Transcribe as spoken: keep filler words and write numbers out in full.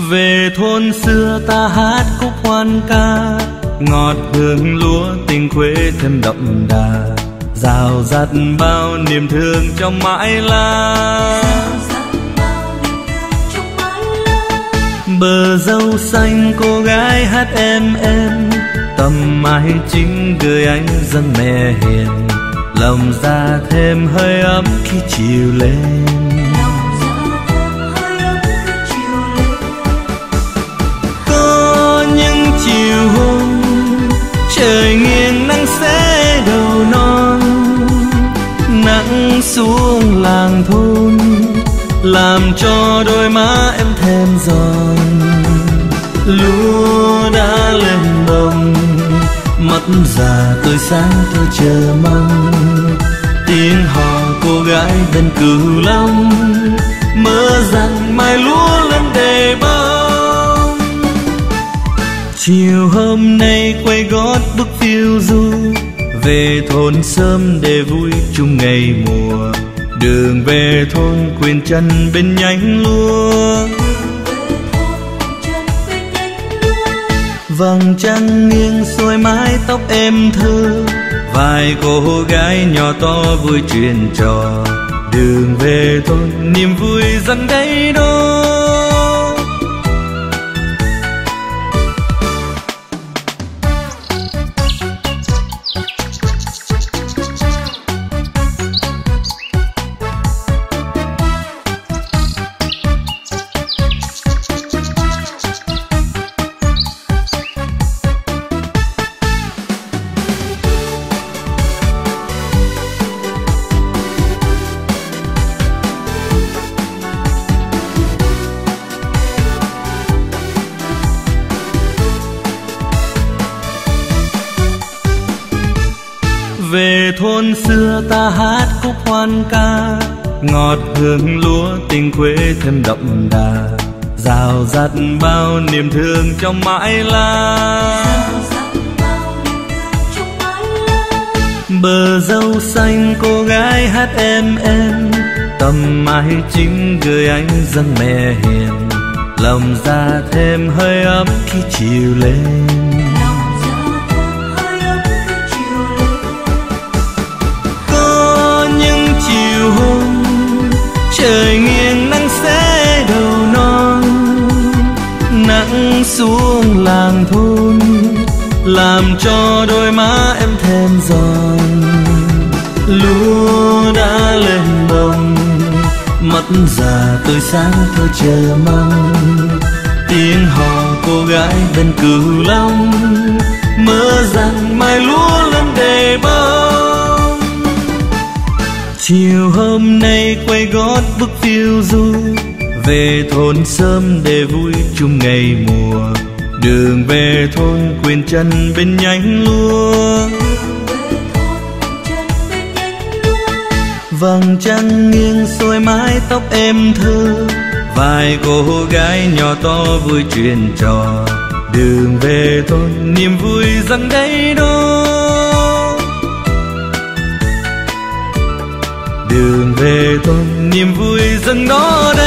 Về thôn xưa ta hát khúc hoan ca, ngọt hương lúa tình quê thêm đậm đà, rào rạt bao niềm thương trong mãi lá. Bờ dâu xanh cô gái hát em em, tầm mai chính gửi anh dâng mẹ hiền, lòng ra thêm hơi ấm khi chiều lên. Có những chiều hôm trời nghiêng nắng sẽ đầu non, nắng xuống làng thôn làm cho đôi má em thêm giòn. Lúa đã lên bông, mắt già tươi sáng tôi chờ mong, tiếng hò cô gái bên Cửu Long mơ rằng mai lúa lên đầy bông. Chiều hôm nay quay gót bước phiêu du, về thôn sớm để vui chung ngày mùa, đường về thôn quên chân bên nhánh lúa. Vầng trăng nghiêng xuôi mái tóc em thơ, vài cô gái nhỏ to vui chuyện trò, đường về thôn niềm vui dâng đầy đó. Về thôn xưa ta hát khúc hoan ca, ngọt hương lúa tình quê thêm đậm đà, rào rạt bao niềm thương trong mãi lá. Bờ dâu xanh cô gái hát em em, tầm mai chính gửi anh dâng mẹ hiền, lòng ra thêm hơi ấm khi chiều lên. Chiều hôm trời nghiêng nắng sẽ đầu non, nắng xuống làng thôn làm cho đôi má em thêm giòn. Lúa đã lên bông, mắt già tươi sáng tôi chờ mong, tiếng hò cô gái bên Cửu Long mơ rằng mai lúa lên đầy bông. Chiều hôm nay quay gót bước phiêu du, về thôn sớm để vui chung ngày mùa, đường về thôn quên chân bên nhánh lúa. Vầng trăng nghiêng xuôi mái tóc em thơ, vài cô gái nhỏ to vui chuyện trò, đường về thôn niềm vui dâng đầy đó. Đường về thôn niềm vui dâng đó.